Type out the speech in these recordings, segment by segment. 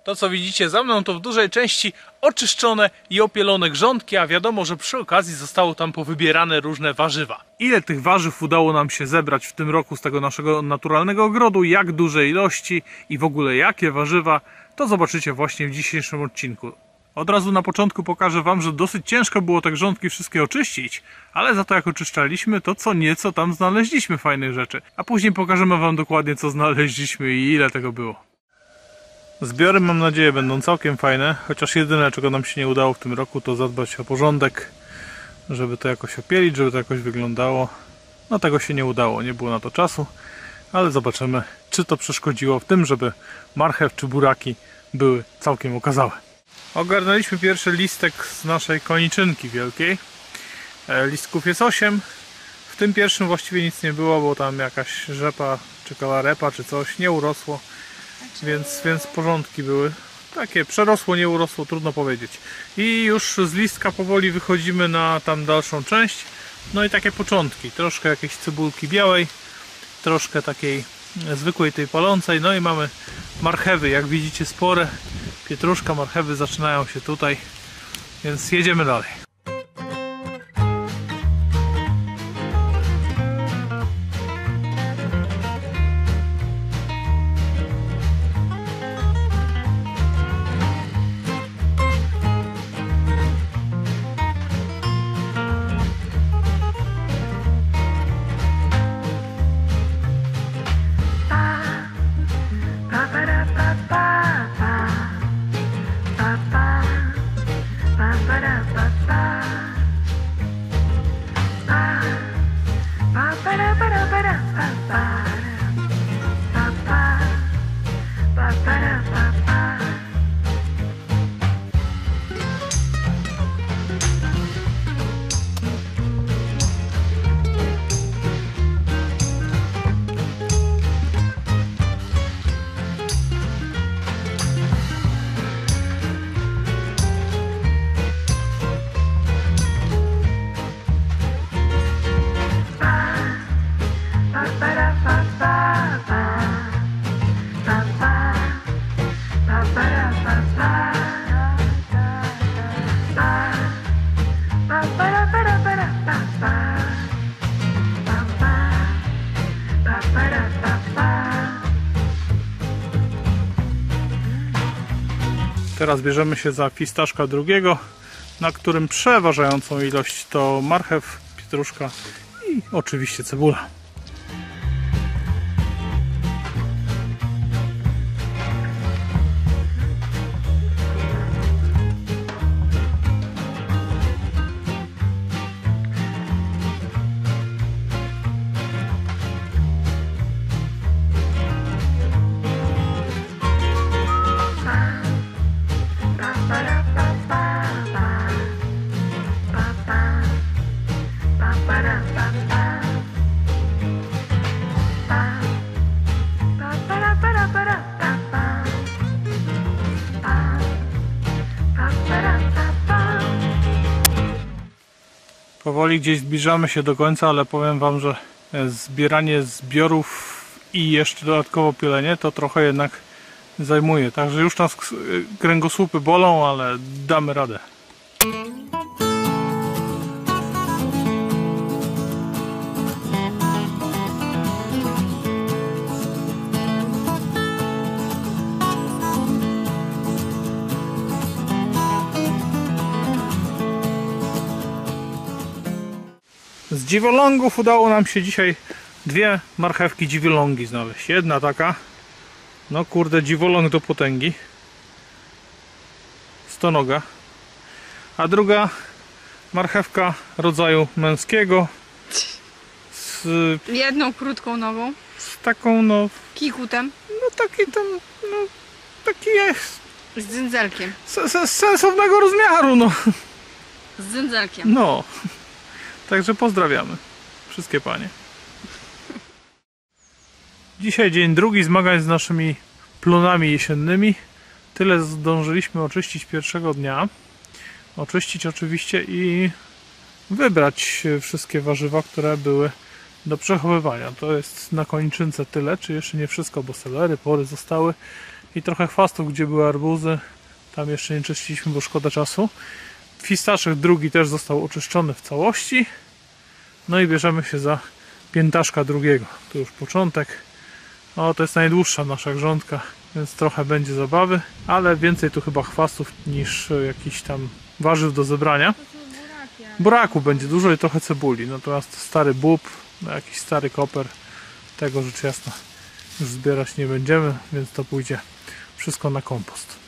To co widzicie za mną to w dużej części oczyszczone i opielone grządki, a wiadomo, że przy okazji zostało tam powybierane różne warzywa. Ile tych warzyw udało nam się zebrać w tym roku z tego naszego naturalnego ogrodu, jak duże ilości i w ogóle jakie warzywa, to zobaczycie właśnie w dzisiejszym odcinku. Od razu na początku pokażę wam, że dosyć ciężko było te grządki wszystkie oczyścić, ale za to jak oczyszczaliśmy, to co nieco tam znaleźliśmy fajnych rzeczy. A później pokażemy wam dokładnie co znaleźliśmy i ile tego było. Zbiory, mam nadzieję, będą całkiem fajne, chociaż jedyne czego nam się nie udało w tym roku to zadbać o porządek, żeby to jakoś opielić, żeby to jakoś wyglądało. No tego się nie udało, nie było na to czasu, ale zobaczymy, czy to przeszkodziło w tym, żeby marchew czy buraki były całkiem okazałe. Ogarnęliśmy pierwszy listek z naszej koniczynki wielkiej. Listków jest 8. W tym pierwszym właściwie nic nie było, bo tam jakaś rzepa, czy kalarepa, czy coś nie urosło. Więc porządki były. Takie przerosło, nie urosło, trudno powiedzieć. I już z listka powoli wychodzimy na tam dalszą część. No i takie początki. Troszkę jakiejś cebulki białej, troszkę takiej zwykłej tej palącej. No i mamy marchewy, jak widzicie spore. Pietruszka, marchewy zaczynają się tutaj, więc jedziemy dalej. Teraz bierzemy się za fistaszka drugiego, na którym przeważającą ilość to marchew, pietruszka i oczywiście cebula. Powoli gdzieś zbliżamy się do końca, ale powiem wam, że zbieranie zbiorów i jeszcze dodatkowo pielenie to trochę jednak zajmuje. Także już nas kręgosłupy bolą, ale damy radę. Z dziwolągów udało nam się dzisiaj dwie marchewki dziwolągi znaleźć. Jedna taka, no kurde, dziwoląg do potęgi, stonoga, a druga marchewka rodzaju męskiego z jedną krótką nogą, z taką no kikutem, no taki tam, no taki jest z dzędzelkiem, z sensownego rozmiaru, no z dzędzelkiem. No. Także pozdrawiamy wszystkie panie. Dzisiaj dzień drugi zmagań z naszymi plonami jesiennymi. Tyle zdążyliśmy oczyścić pierwszego dnia. Oczyścić oczywiście i wybrać wszystkie warzywa, które były do przechowywania. To jest na koniczynce tyle, czy jeszcze nie wszystko, bo selery, pory zostały i trochę chwastów, gdzie były arbuzy. Tam jeszcze nie czyściliśmy, bo szkoda czasu. Fistaszek drugi też został oczyszczony w całości. No i bierzemy się za piętaszka drugiego. To już początek. O, to jest najdłuższa nasza grządka, więc trochę będzie zabawy, ale więcej tu chyba chwastów niż jakichś tam warzyw do zebrania. Buraku będzie dużo i trochę cebuli. Natomiast stary bób, jakiś stary koper, tego rzecz jasna już zbierać nie będziemy, więc to pójdzie wszystko na kompost.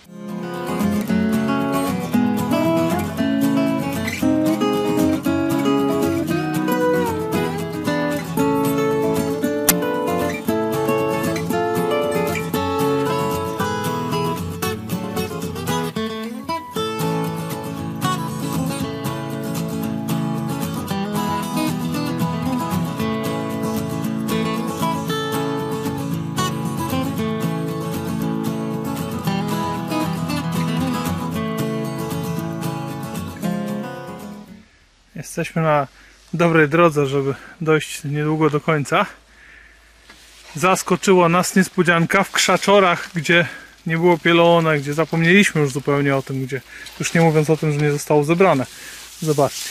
Jesteśmy na dobrej drodze, żeby dojść niedługo do końca. Zaskoczyła nas niespodzianka w krzaczorach, gdzie nie było pielone, gdzie zapomnieliśmy już zupełnie o tym, gdzie już nie mówiąc o tym, że nie zostało zebrane. Zobaczcie.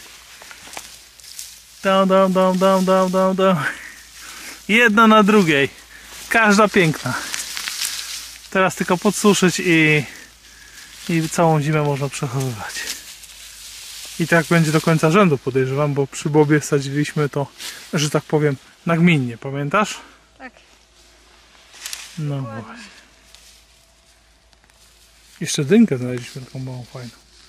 Down. Jedna na drugiej. Każda piękna. Teraz tylko podsuszyć i całą zimę można przechowywać. I tak będzie do końca rzędu, podejrzewam, bo przy bobie sadziliśmy to, że tak powiem, nagminnie, pamiętasz? Tak. No właśnie. Jeszcze dynkę znaleźliśmy taką małą fajną.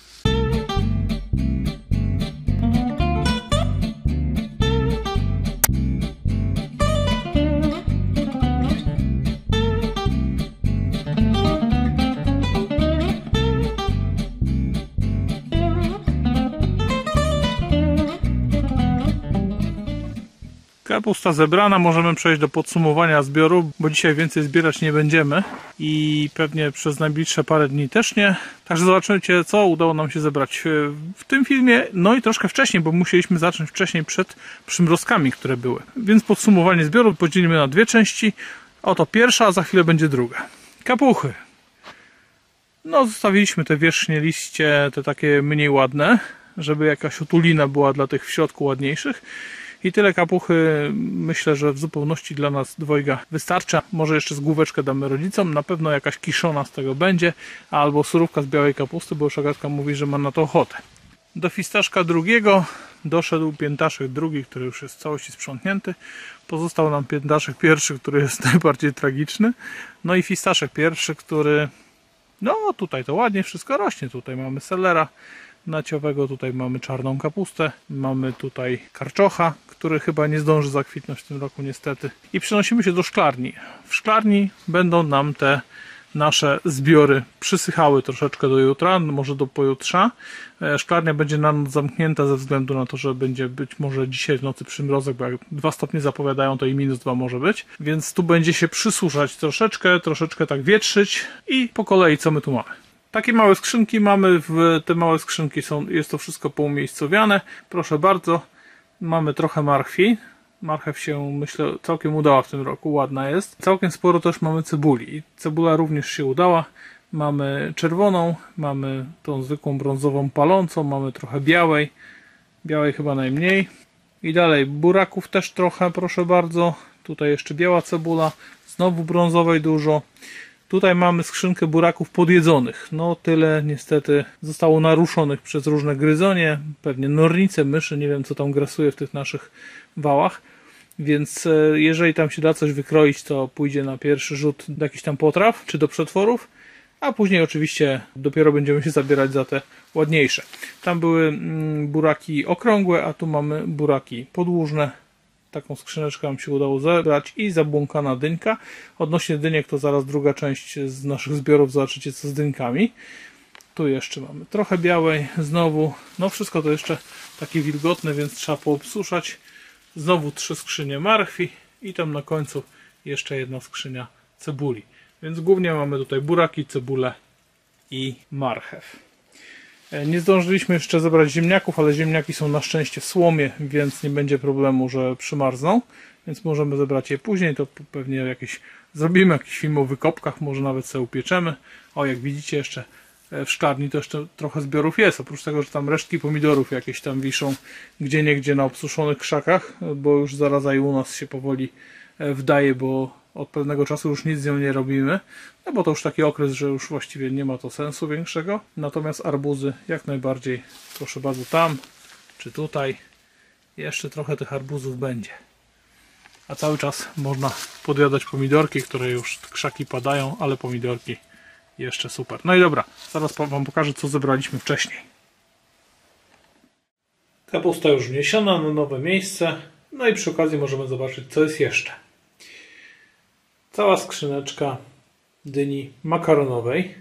Kapusta zebrana, możemy przejść do podsumowania zbioru, bo dzisiaj więcej zbierać nie będziemy i pewnie przez najbliższe parę dni też nie. Także zobaczycie, co udało nam się zebrać w tym filmie, no i troszkę wcześniej, bo musieliśmy zacząć wcześniej przed przymrozkami, które były. Więc podsumowanie zbioru podzielimy na dwie części. Oto pierwsza, a za chwilę będzie druga. Kapuchy. No, zostawiliśmy te wierzchnie liście, te takie mniej ładne, żeby jakaś otulina była dla tych w środku ładniejszych. I tyle kapuchy, myślę, że w zupełności dla nas dwojga wystarcza. Może jeszcze z główeczkę damy rodzicom, na pewno jakaś kiszona z tego będzie, albo surówka z białej kapusty, bo już Agatka mówi, że ma na to ochotę. Do fistaszka drugiego doszedł piętaszek drugi, który już jest w całości sprzątnięty. Pozostał nam piętaszek pierwszy, który jest najbardziej tragiczny. No i fistaszek pierwszy, który... No tutaj to ładnie wszystko rośnie. Tutaj mamy selera naciowego, tutaj mamy czarną kapustę, mamy tutaj karczocha, który chyba nie zdąży zakwitnąć w tym roku niestety. I przenosimy się do szklarni. W szklarni będą nam te nasze zbiory przysychały troszeczkę do jutra, może do pojutrza. Szklarnia będzie na noc zamknięta ze względu na to, że będzie być może dzisiaj w nocy przymrozek, bo jak 2 stopnie zapowiadają, to i -2 może być. Więc tu będzie się przysuszać troszeczkę tak wietrzyć i po kolei co my tu mamy. Takie małe skrzynki mamy, te małe skrzynki jest to wszystko poumiejscowiane. Proszę bardzo, mamy trochę marchwi. Marchew się, myślę, całkiem udała w tym roku, ładna jest. Całkiem sporo też mamy cebuli. Cebula również się udała. Mamy czerwoną, mamy tą zwykłą brązową palącą, mamy trochę białej. Białej chyba najmniej. I dalej buraków też trochę, proszę bardzo. Tutaj jeszcze biała cebula, znowu brązowej dużo. Tutaj mamy skrzynkę buraków podjedzonych. No tyle niestety zostało naruszonych przez różne gryzonie, pewnie nornice, myszy, nie wiem co tam grasuje w tych naszych wałach. Więc jeżeli tam się da coś wykroić, to pójdzie na pierwszy rzut do jakichś tam potraw, czy do przetworów. A później oczywiście dopiero będziemy się zabierać za te ładniejsze. Tam były buraki okrągłe, a tu mamy buraki podłużne. Taką skrzyneczkę nam się udało zebrać i zabłąkana dynka. Odnośnie dyniek to zaraz druga część z naszych zbiorów, zobaczycie co z dynkami. Tu jeszcze mamy trochę białej, znowu, no wszystko to jeszcze takie wilgotne, więc trzeba poobsuszać. Znowu 3 skrzynie marchwi i tam na końcu jeszcze jedna skrzynia cebuli. Więc głównie mamy tutaj buraki, cebulę i marchew. Nie zdążyliśmy jeszcze zebrać ziemniaków, ale ziemniaki są na szczęście w słomie, więc nie będzie problemu, że przymarzną. Więc możemy zebrać je później, to pewnie zrobimy jakiś film o wykopkach, może nawet sobie upieczemy. O, jak widzicie jeszcze w szklarni to jeszcze trochę zbiorów jest, oprócz tego, że tam resztki pomidorów jakieś tam wiszą gdzieniegdzie na obsuszonych krzakach, bo już zaraza i u nas się powoli wdaje, bo od pewnego czasu już nic z nią nie robimy, no bo to już taki okres, że już właściwie nie ma to sensu większego. Natomiast arbuzy jak najbardziej, proszę bardzo, tam czy tutaj jeszcze trochę tych arbuzów będzie. A cały czas można podjadać pomidorki, które już krzaki padają, ale pomidorki jeszcze super. No i dobra, zaraz wam pokażę, co zebraliśmy wcześniej. Kapusta już wniesiona na nowe miejsce, no i przy okazji możemy zobaczyć, co jest jeszcze. Cała skrzyneczka dyni makaronowej.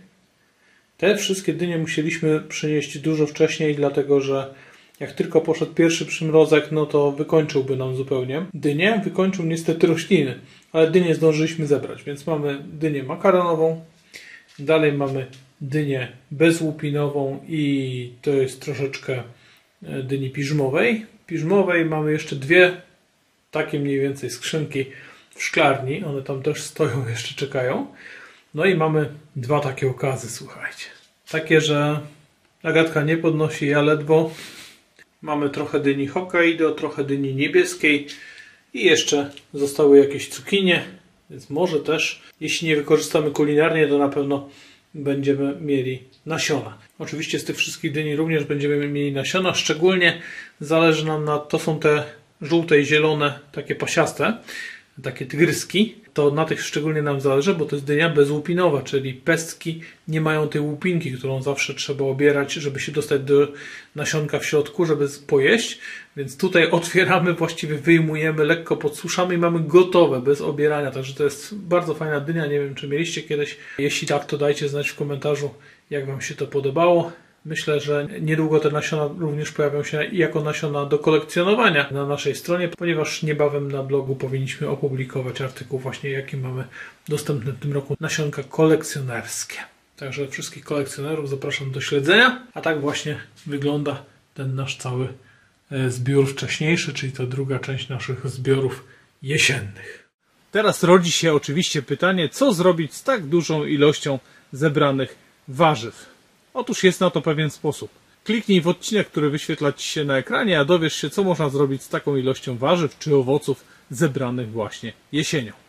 Te wszystkie dynie musieliśmy przynieść dużo wcześniej, dlatego że jak tylko poszedł pierwszy przymrozek, no to wykończyłby nam zupełnie dynię. Wykończył niestety rośliny, ale dynię zdążyliśmy zebrać, więc mamy dynię makaronową. Dalej mamy dynię bezłupinową i to jest troszeczkę dyni piżmowej. Piżmowej mamy jeszcze dwie takie mniej więcej skrzynki w szklarni. One tam też stoją, jeszcze czekają. No i mamy dwa takie okazy, słuchajcie. Takie, że Agatka nie podnosi, ja ledwo. Mamy trochę dyni Hokkaido, trochę dyni niebieskiej i jeszcze zostały jakieś cukinie, więc może też, jeśli nie wykorzystamy kulinarnie, to na pewno będziemy mieli nasiona. Oczywiście z tych wszystkich dyni również będziemy mieli nasiona, szczególnie zależy nam na, to są te żółte i zielone, takie pasiaste, takie tygryski, to na tych szczególnie nam zależy, bo to jest dynia bezłupinowa, czyli pestki nie mają tej łupinki, którą zawsze trzeba obierać, żeby się dostać do nasionka w środku, żeby pojeść, więc tutaj otwieramy, właściwie wyjmujemy, lekko podsuszamy i mamy gotowe, bez obierania, także to jest bardzo fajna dynia, nie wiem, czy mieliście kiedyś, jeśli tak, to dajcie znać w komentarzu, jak wam się to podobało. Myślę, że niedługo te nasiona również pojawią się jako nasiona do kolekcjonowania na naszej stronie, ponieważ niebawem na blogu powinniśmy opublikować artykuł właśnie, jaki mamy dostępny w tym roku nasionka kolekcjonerskie. Także wszystkich kolekcjonerów zapraszam do śledzenia, a tak właśnie wygląda ten nasz cały zbiór wcześniejszy, czyli to druga część naszych zbiorów jesiennych. Teraz rodzi się oczywiście pytanie, co zrobić z tak dużą ilością zebranych warzyw. Otóż jest na to pewien sposób. Kliknij w odcinek, który wyświetla Ci się na ekranie, a dowiesz się, co można zrobić z taką ilością warzyw czy owoców zebranych właśnie jesienią.